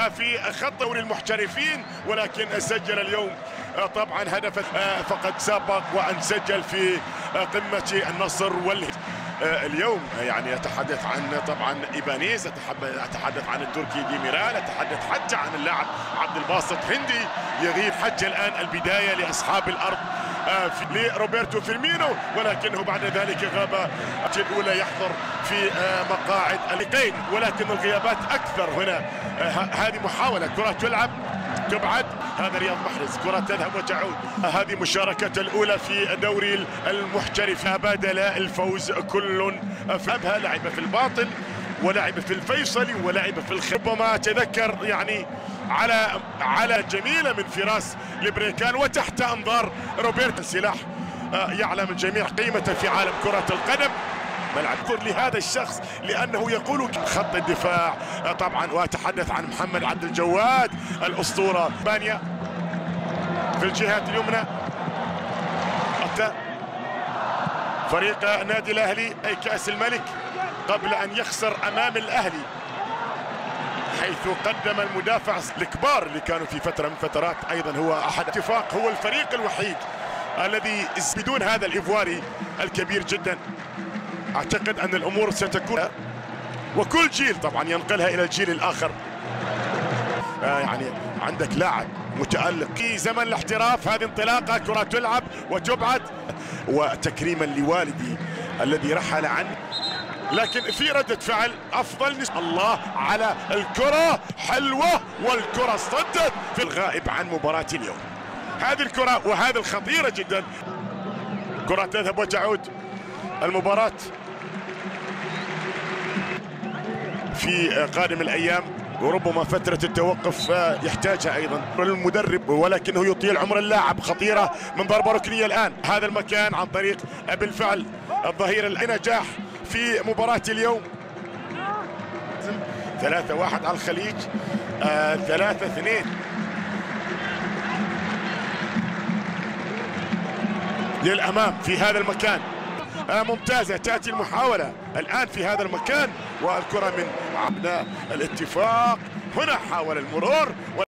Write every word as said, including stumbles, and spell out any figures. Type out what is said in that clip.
في خط دوري المحترفين، ولكن سجل اليوم طبعا هدف فقد سبق وأن سجل في قمة النصر والهلال. اليوم يعني أتحدث عن طبعا إيبانيز، أتحدث عن التركي ديميرال، أتحدث حتى عن اللاعب عبد الباسط هندي يغيب حتى الآن البداية لأصحاب الأرض لروبرتو فيرمينو، ولكنه بعد ذلك غاب الأولى يحضر في مقاعد اللقين، ولكن الغيابات أكثر هنا. هذه محاولة كرة تلعب تبعد، هذا رياض محرز، كرة تذهب وتعود. هذه مشاركة الأولى في دوري المحترف، بادل الفوز كل فابها، لعب في الباطل ولعب في الفيصلي ولعب في الخ. ربما تذكر يعني على على جميلة من فراس لبريكان وتحت أنظار روبرت. سلاح يعلم الجميع قيمته في عالم كرة القدم. ملعب كر لهذا الشخص لأنه يقول خط الدفاع طبعا، وأتحدث عن محمد عبد الجواد الأسطورة. بانيا في الجهة اليمنى، فريق نادي الأهلي أي كأس الملك قبل أن يخسر أمام الأهلي، حيث قدم المدافع الكبار اللي كانوا في فترة من فترات أيضا هو أحد اتفاق، هو الفريق الوحيد الذي بدون هذا الإيفواري الكبير جدا. أعتقد أن الأمور ستكون، وكل جيل طبعا ينقلها إلى الجيل الآخر. آه يعني عندك لاعب متألق في زمن الاحتراف، هذه انطلاقة، كرة تلعب وتبعد، وتكريما لوالدي الذي رحل عنه، لكن في ردة فعل أفضل. الله على الكرة، حلوة، والكرة صدت في الغائب عن مباراة اليوم. هذه الكرة وهذه الخطيرة جدا، كرة تذهب وتعود. المباراة في قادم الأيام، وربما فترة التوقف يحتاجها أيضا المدرب، ولكنه يطيل عمر اللاعب. خطيرة من ضربة ركنية الآن هذا المكان عن طريق بالفعل الظهير النجاح في مباراة اليوم. ثلاثة واحد على الخليج، آه ثلاثة اثنين للأمام في هذا المكان. آه ممتازة، تأتي المحاولة الآن في هذا المكان، والكرة من عبد الاتفاق هنا حاول المرور.